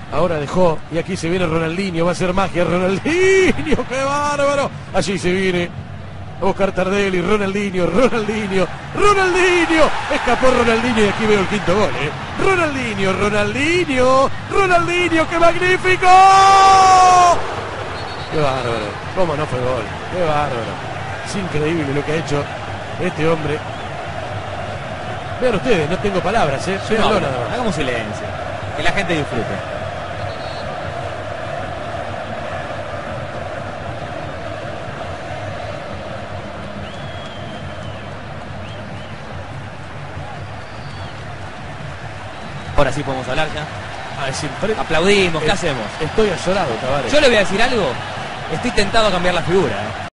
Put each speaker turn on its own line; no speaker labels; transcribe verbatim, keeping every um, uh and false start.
Ahora dejó, y aquí se viene Ronaldinho, va a ser magia, Ronaldinho, qué bárbaro. Allí se viene Oscar Tardelli, Ronaldinho, Ronaldinho, Ronaldinho. Escapó Ronaldinho y aquí veo el quinto gol, ¿eh? Ronaldinho, Ronaldinho, Ronaldinho, qué magnífico. Qué bárbaro, cómo no fue gol, qué bárbaro. Es increíble lo que ha hecho este hombre. Vean ustedes, no tengo palabras, ¿eh?
No,
Véanlo nada más.
hagamos silencio, que la gente disfrute. Ahora sí podemos hablar ya.
Ah, es impre...
Aplaudimos, ¿qué
es,
hacemos?
Estoy azorado, Tavares.
Yo le voy a decir algo. Estoy tentado a cambiar la figura, ¿eh?